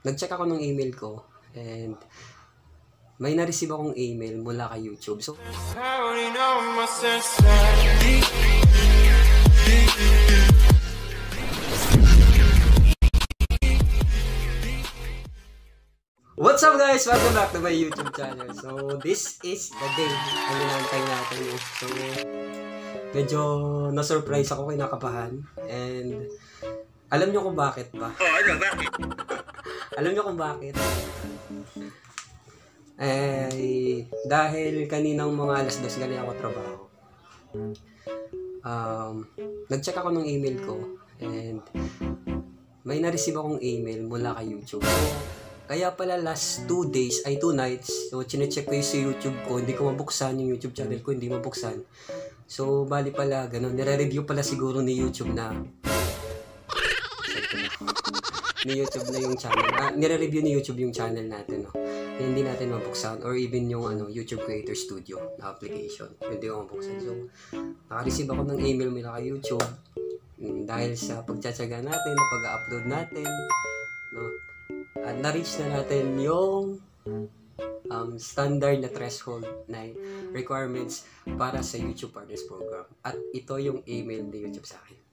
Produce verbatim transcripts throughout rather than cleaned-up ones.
nag-check ako ng email ko and may na-receive akong email mula kay YouTube. So, what's up guys? Welcome back to my YouTube channel. So, this is the day ang inantay natin. So, medyo na-surprise ako, kinakabahan. And, alam nyo kung bakit ba? Oh, ano, bakit? Alam nyo kung bakit? Eh, dahil kaninang mga alas dos galing ako trabaho. Um, nag-check ako ng email ko and may na-receive akong email mula kay YouTube. So, kaya pala last two days, ay two nights, so chinecheck ko yung sa YouTube ko, hindi ko mabuksan yung YouTube channel ko, hindi mabuksan. So, bali pala, ganun, nire-review pala siguro ni YouTube na ni YouTube na yung channel. Ah, nire-review ni YouTube yung channel natin, no? Eh, hindi natin mabuksan or even yung ano, YouTube Creator Studio na application. Hindi ko mabuksan. So, naka-receive ako ng email mula kay YouTube mm, dahil sa pagtsatsaga natin, na pag-upload natin, no? At na-reach na natin yung um, standard na threshold na requirements para sa YouTube Partners Program. At ito yung email ni YouTube sa akin.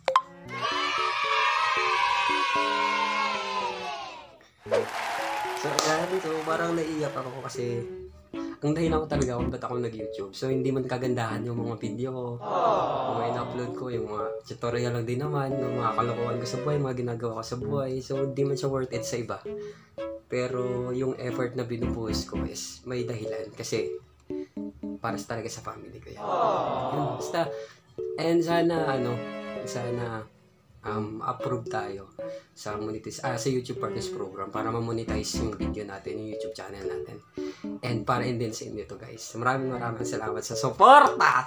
So, ayan, so parang naiiyak ako kasi ang dahilan ko talaga kung ba't ako nag-YouTube. So, hindi man kagandahan yung mga video ko, yung mga in-upload ko, yung mga tutorial lang din naman, yung mga kalokohan ko sa buhay, mga ginagawa ko sa buhay. So, hindi man siya worth it sa iba. Pero, yung effort na binubuhos ko is may dahilan kasi para sa talaga sa family ko yan. Yun, basta, and sana, ano, sana, um, approve tayo sa monetize, ah, sa YouTube Partners Program para ma-monetize yung video natin, yung YouTube channel natin. And para in din sa inyo to guys. Maraming maraming salamat sa suporta!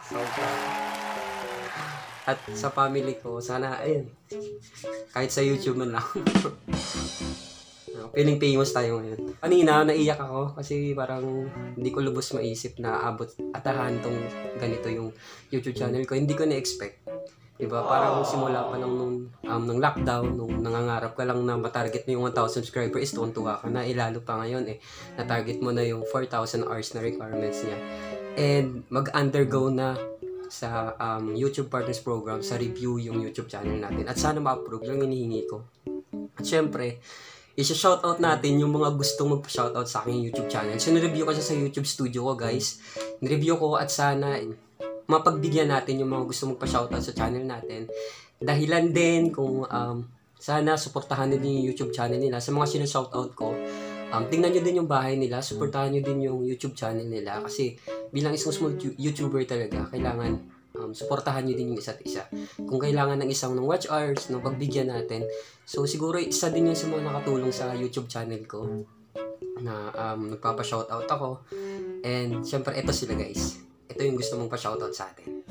At sa family ko, sana, ayun, kahit sa YouTube man lang. Feeling famous tayo ngayon. Kanina, naiyak ako kasi parang hindi ko lubos maisip na abot atahan tong ganito yung YouTube channel ko. Hindi ko na-expect. Diba? Parang simula pa lang nung, um, nung lockdown, nung nangangarap ka lang na matarget mo yung one thousand subscribers, is tuwan-tuwa ka na. Ilalo pa ngayon eh, na-target mo na yung four thousand hours na requirements niya. And mag-undergo na sa um, YouTube Partners Program, sa review yung YouTube channel natin. At sana ma-approve yung hinihingi ko. At syempre, isa-shoutout natin yung mga gustong magpa-shoutout sa aking YouTube channel. So, nireview ko siya sa YouTube studio ko, guys. Nireview ko at sana mapagbigyan natin yung mga gusto magpa-shoutout sa channel natin. Dahilan din kung um, sana suportahan nila yung YouTube channel nila. Sa mga sinashoutout ko, um, tingnan nyo din yung bahay nila, suportahan nyo din yung YouTube channel nila. Kasi bilang isang small YouTuber talaga, kailangan um, suportahan nyo din yung isa't isa. Kung kailangan ng isang ng watch hours, ng pagbigyan natin. So siguro isa din yun sa mga nakatulong sa YouTube channel ko na um, nagpapa-shoutout ako. And syempre, ito sila guys. Ito yung gusto mong pa-shoutout sa atin.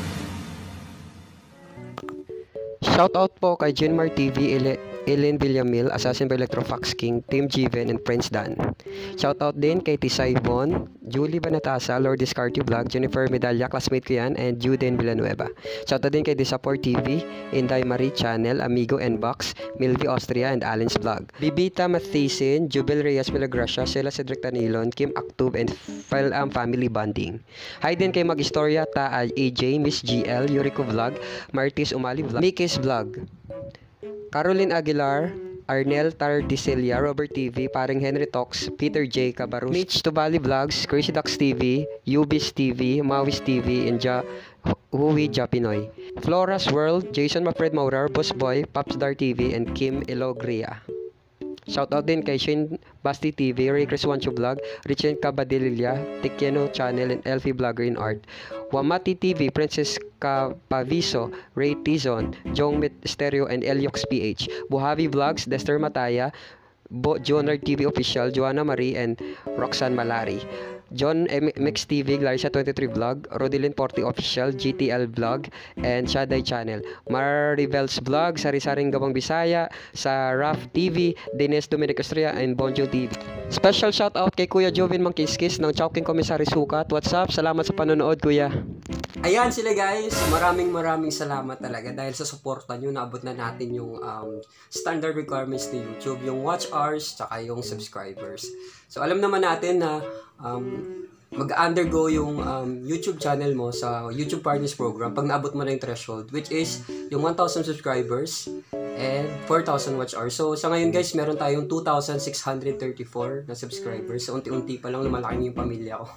Shoutout po kay Genmar T V, Ellen Villamil, Assassin by Electrofax King, Team Jiven, and Prince Dan. Shoutout din kay Tisay Von, Julie Banatasa, Lourdes Carty Vlog, Jennifer Medalla, classmate ko yan, and Juden Villanueva. Shoutout din kay Disapor T V, Inday Marie Channel, Amigo Nbox, Milvi Austria, and Allen's Vlog. Bibita Mathisen, Jubel Reyes Milagracia, Sheila Cedric Tanilon, Kim Aktub, and Philam Family Bonding. Hi din kay Mag-Istorya, Ta A J, Miss G L, Yuriko Vlog, Martis Umali Vlog, Mikis Vlog, Caroline Aguilar, Arnel Tardicelia, Robert T V, Paring Henry Talks, Peter J. Cabarrus, Mitch Tubali Vlogs, Crazy Ducks T V, Ubis T V, Mawis T V, and Ja Huwi Japinoy. Flora's World, Jason Mafred Maurar, Boss Boy, Popstar T V, and Kim Elogria. Shoutout din kay Shane Basti T V, Ray Chris Wancho Vlog, Richen Cabadilla, Tikiano Channel, and Elfie Vlogger in Art. Wamati T V, Princess Capaviso, Ray Tizon, Jong Stereo, and Eliox P H. Buhavi Vlogs, Dester Mataya, Bo Jonar T V Official, Joanna Marie, and Roxanne Malari. John M X T V, Larissa twenty-three Vlog, Rodilin Porti Official, G T L Vlog, and Shaday Channel. Maribel's Vlog, Sari-Saring Gawang Bisaya, sa Raf T V, Dines Dominic Estrella, and Bonjo T V. Special shout out kay Kuya Jovin Mangkiskis ng Chowking Commissary Sukat. What's up? Salamat sa panonood, Kuya. Ayan sila guys, maraming maraming salamat talaga dahil sa suporta nyo, naabot na natin yung um, standard requirements ni YouTube, yung watch hours, tsaka yung subscribers. So alam naman natin na um, mag-undergo yung um, YouTube channel mo sa YouTube Partners Program pag naabot mo na yung threshold, which is yung one thousand subscribers and four thousand watch hours. So sa ngayon guys, meron tayong two thousand six hundred thirty-four na subscribers. So unti-unti pa lang lumalaki na yung pamilya ko.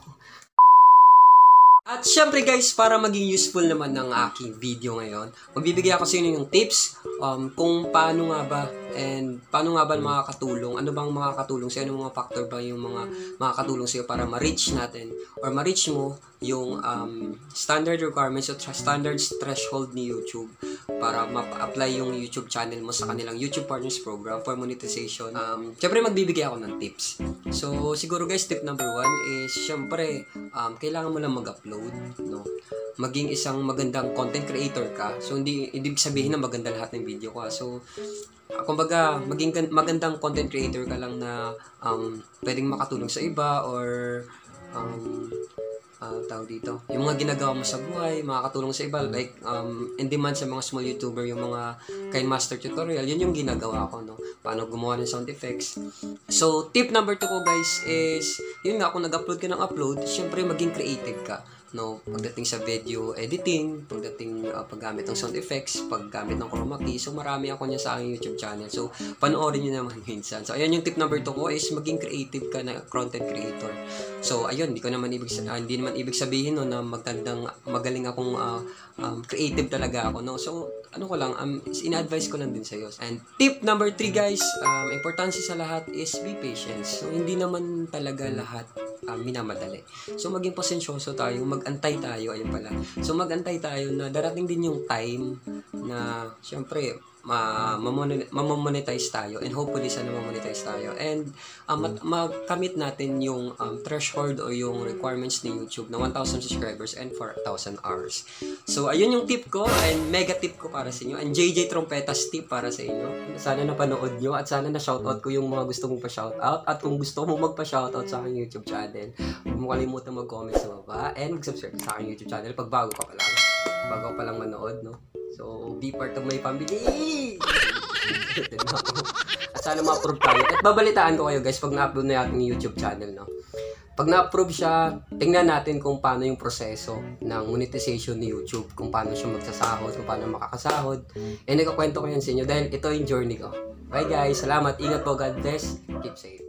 At syempre guys, para maging useful naman ng aking video ngayon, magbibigay ako sa inyo yung tips um, kung paano nga ba and paano nga ba makakatulong, ano bang makakatulong sa ano mga factor ba yung mga makakatulong sa iyo para ma-reach natin or ma-reach mo yung um, standard requirements o standard threshold ni YouTube para ma-apply yung YouTube channel mo sa kanilang YouTube Partners Program for monetization. Um, syempre magbibigay ako ng tips. So siguro guys, tip number one is syempre um, kailangan mo lang mag-upload, no? Maging isang magandang content creator ka. So hindi ibig sabihin na maganda lahat ng video ko. So uh, kumbaga maging magandang content creator ka lang na um, pwedeng makatulong sa iba or um, uh, tawag dito, yung mga ginagawa mo sa buhay, makakatulong sa iba, like um, in demand sa mga small YouTuber, yung mga Kind Master tutorial, yun yung ginagawa ko, no? Paano gumawa ng sound effects. So tip number two ko guys is, yun nga, kung nag-upload ka ng upload, syempre maging creative ka, no? Pagdating sa video editing, pagdating uh, paggamit ng sound effects, paggamit ng chroma key. So marami ako niya sa aking YouTube channel. So panoorin niyo naman minsan. So ayan yung tip number two ko is maging creative ka na content creator. So ayun, hindi ko naman ibig uh, hindi naman ibig sabihin no na magandang magaling akong uh, um, creative talaga ako, no. So ano ko lang, um, ina-advise ko lang din sa iyo. And tip number three guys, um, importansya sa lahat is be patient. So hindi naman talaga lahat um, minamadali. So maging pasensyoso tayo, mag-antay tayo, ayun pala. So mag-antay tayo na darating din yung time na syempre ma mamonetize tayo and hopefully sana mamonetize tayo and um, makamit natin yung um, threshold o yung requirements ni YouTube na one thousand subscribers and four thousand hours. So ayun yung tip ko and mega tip ko para sa inyo and J J Trompetas tip para sa inyo. Sana napanood nyo at sana na shoutout ko yung mga gusto mong pa-shoutout at kung gusto mo magpa-shoutout sa aking YouTube channel, huwag mo kalimutan mag-comment sa baba and mag-subscribe sa aking YouTube channel pag bago ka pa lang. Bago pa lang manood, no? So, be part of my family! At sana ma-approve tayo. At babalitaan ko kayo guys pag na-upload na yung YouTube channel, no? Pag na-approve siya, tingnan natin kung paano yung proseso ng monetization ni YouTube. Kung paano siya magsasahod, kung paano makakasahod. And nagkakwento ko yan sa inyo dahil ito yung journey ko. Bye guys, salamat, ingat po, God bless, keep safe.